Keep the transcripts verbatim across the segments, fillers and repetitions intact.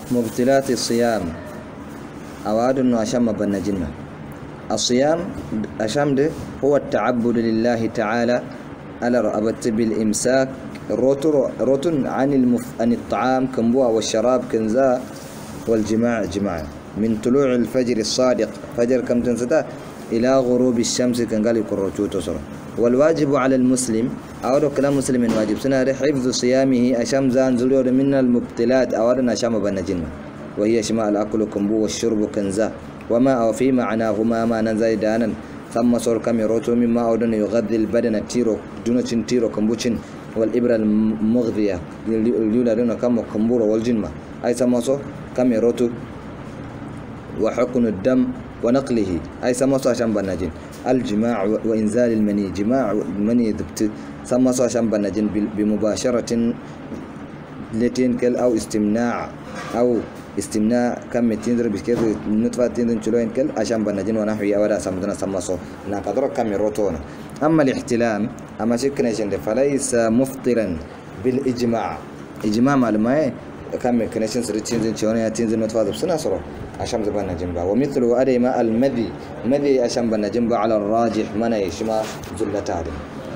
مبتلات الصيام أواد أشم بنجنة. الصيام أشم ده هو التعبد لله تعالى على رأبت بالإمساك روتر روتن عن المف... عن الطعام كنبوع والشراب كنزا والجماع جماع من طلوع الفجر الصادق فجر كم تنستا إلى غروب الشمس كنقال يكررتو تصر. والواجب على المسلم أو كلام مسلم واجب سنة حفظ صيامه أشم زان زلور من المبتلات أوادنا أشم بنجنة وهي شماء الأكل كنبو والشرب كنزا وما أو في معناهما ما ننزل دانا ثم صور كم يروتو مما أودن يغذي البدن تيرو دون تيرو كمبوشن والإبرة المغذية اليولا دون كم كمبورو والجنمة أي سماسو كم يروتو وحقن الدم ونقله أي سماسو عشان بنجين الجماع وإنزال المني جماع المني دبت سماسو عشان بنجين بمباشرة لتين كل أو استمناع أو استمناء كم تندر بكذا نطفة تندر شلون كل عشان بنجين ونحوي أولا سمدنا سماسو نقدر كم يروتونا. أما الاحتلام أما شكنا شند فليس مفطرا بالإجماع إجماع معلومة كم كنيشن سر تنزل شلون تنزل نطفة بسنا صرا عشان زبنا جنبا ومثل أديما المذي مذي عشان بنا جنبا على الراجح من يشمع زلة عدم.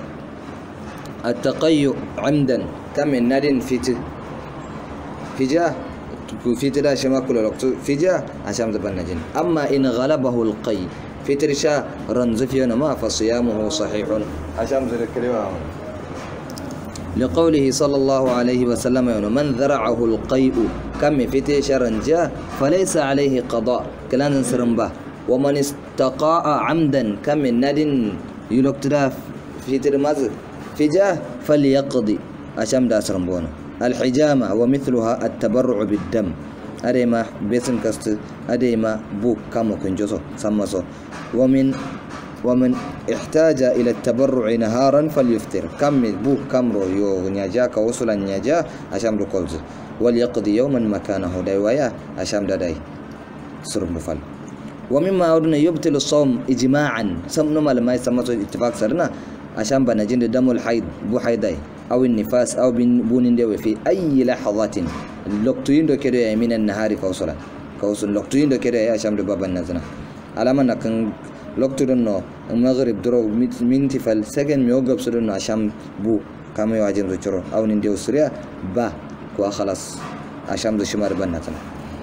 التقيؤ عمدا كم الندن فيت فيجا فيت لا شما كل وقت فيجا عشان زبنا جن. أما إن غلبه القي في ترشا رنزفيون ما فصيامه صحيح عشان ذلك الكلمة لقوله صلى الله عليه وسلم من ذرعه القيء كم في ترشا رنجا فليس عليه قضاء كلام سرنبه ومن استقاء عمدا كم الندن يلقتدا في ترمز في جاه فليقضي عشان دا سرنبونه. الحجامة ومثلها التبرع بالدم أديما بيسن كست أديما بوك كامو كنجوسو سمسو ومن ومن احتاج إلى التبرع نهارا فليفطر كم بوك كامرو يو نياجا كوصلا نياجا عشان ركولز وليقضي يوما مكانه دايوايا عشان داي سرب مفل. ومما أردنا يبطل الصوم إجماعا سمنو ما لما يسمى اتفاق سرنا عشان بنجين دم الحيض بو حيداي أو النفاس أو بون ديو في أي لحظة لقطين دو كده من النهار كوصلا كوصل لقطين دو كده عشان بابا النزنا على ما نكن لقطين إنه المغرب درو من تفل سجن ميوقف سرنا عشان بو كم يواجه رجرو أو نديو سريع با كوا خلاص عشان ذو شمار بناتنا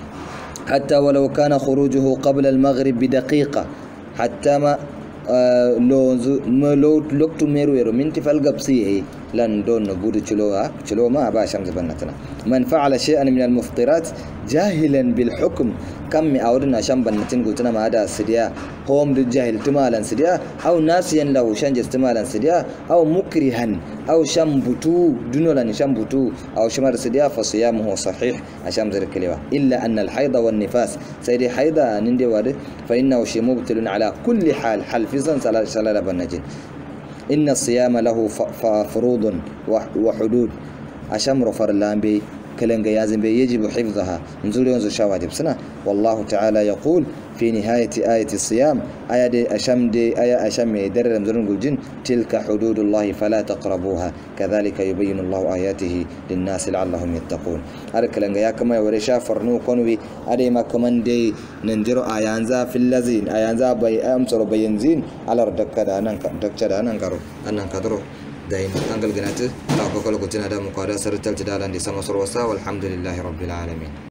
حتى ولو كان خروجه قبل المغرب بدقيقة حتى ما آه لو ما لو لقط ميرو من تفل قبسيه لن دون نقول شلوها شلو ما أبا شمس بناتنا. من فعل شيئا من المفطرات جاهلا بالحكم كم أورنا شم بناتين قلتنا ما هذا سديا هم الجاهل تمالا سديا أو ناسيا لو شنجز تمالا سديا أو مكرها أو شمبتو دونولا شمبتو أو شمر سديا فصيامه صحيح عشان ذلك الكلمة إلا أن الحيض والنفاس سيدي حيضا نندي وارد فإنه شيء مبتل على كل حال حلفزا سلال بنجين. إن الصيام له فروض وحدود أشمر فرلان بي كلن جيازم بي يجب حفظها نزول ينزل شواجب سنة. والله تعالى يقول في نهاية آية الصيام آية دي أشم دي آية أشم يدرر مزرون الجن تلك حدود الله فلا تقربوها كذلك يبين الله آياته للناس لعلهم يتقون. هذا كلن جيا كما يوريشا فرنو كونوي هذا ما كمان دي نندرو آيانزا في اللذين آيانزا بي أمسر بينزين على ردك هذا أنا ردك هذا أنا كارو أنا كدرو دايما أنقل جنات لا بقول كنت هذا مقارنة سرتل جدالا دي سمسر وسا والحمد لله رب العالمين.